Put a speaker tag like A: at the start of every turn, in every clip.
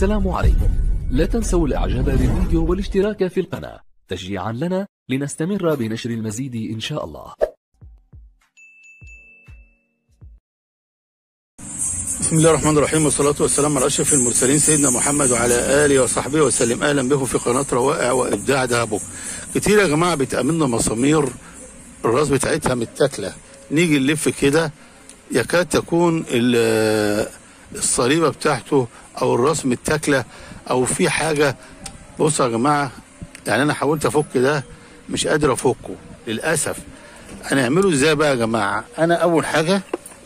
A: السلام عليكم. لا تنسوا الاعجاب بالفيديو والاشتراك في القناة تشجيعا لنا لنستمر بنشر المزيد إن شاء الله.
B: بسم الله الرحمن الرحيم، والصلاة والسلام على أشرف المرسلين سيدنا محمد وعلى آله وصحبه وسلم. أهلا بكم في قناة روائع وإبداع دهبو. كتير يا جماعة بتأملنا مسامير الراس بتاعتها متاكلة، نيجي نلف كده يكاد تكون الصليبة بتاعته أو الراس متاكلة أو في حاجة. بصوا يا جماعة، يعني أنا حاولت أفك ده مش قادر أفكه للأسف. هنعمله إزاي بقى يا جماعة؟ أنا أول حاجة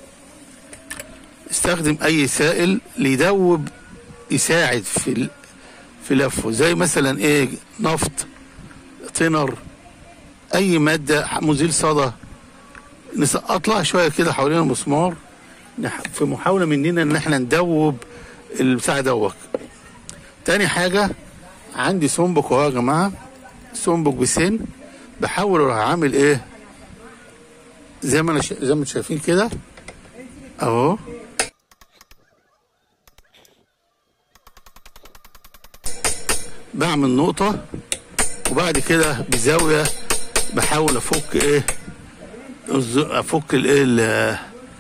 B: استخدم اي سائل ليدوب يساعد في لفه، زي مثلا ايه، نفط، تنر، اي ماده، مزيل صدى، نسقط شويه كده حوالين المسمار في محاوله مننا ان احنا ندوب البتاع دوت. تاني حاجه عندي سنبك اهو يا جماعه، سنبك بسن، بحاول اروح عامل ايه زي ما انتم شايفين كده اهو، بعمل نقطة وبعد كده بزاوية بحاول افك ايه، افك الايه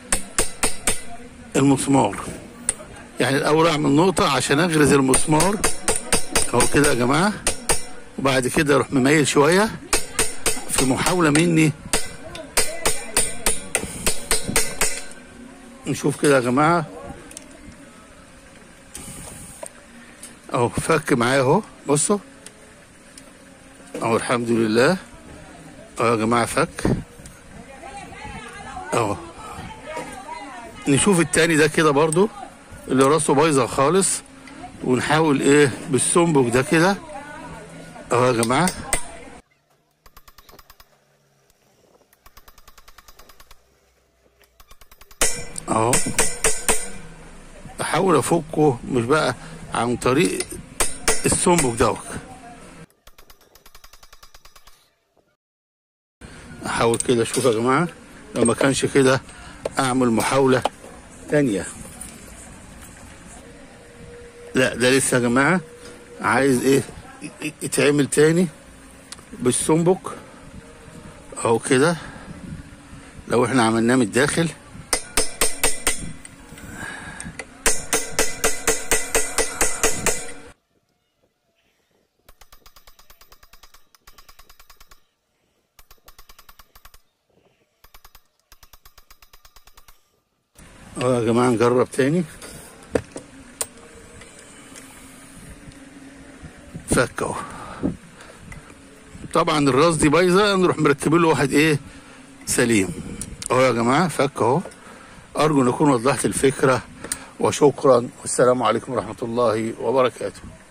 B: المسمار. يعني الاول اعمل نقطة عشان اغرز المسمار اهو كده يا جماعة، وبعد كده اروح مميل شوية في محاولة مني. نشوف كده يا جماعة اهو، فك معايا اهو، بصوا اهو الحمد لله اهو يا جماعه فك اهو. نشوف التاني ده كده برضو اللي راسه بايظه خالص، ونحاول ايه بالسنبك ده كده اهو يا جماعه اهو، بحاول افكه مش بقى عن طريق السنبك دوت. احاول كده اشوف يا جماعه، لو ما كانش كده اعمل محاوله تانية. لا ده لسه يا جماعه عايز ايه يتعمل تاني بالسنبك اهو كده. لو احنا عملناه من الداخل اهو يا جماعه، نجرب تاني. فك اهو. طبعا الراس دي بايظه، نروح مركبين له واحد ايه سليم اهو يا جماعه، فك اهو. ارجو ان اكون وضحت الفكره، وشكرا، والسلام عليكم ورحمه الله وبركاته.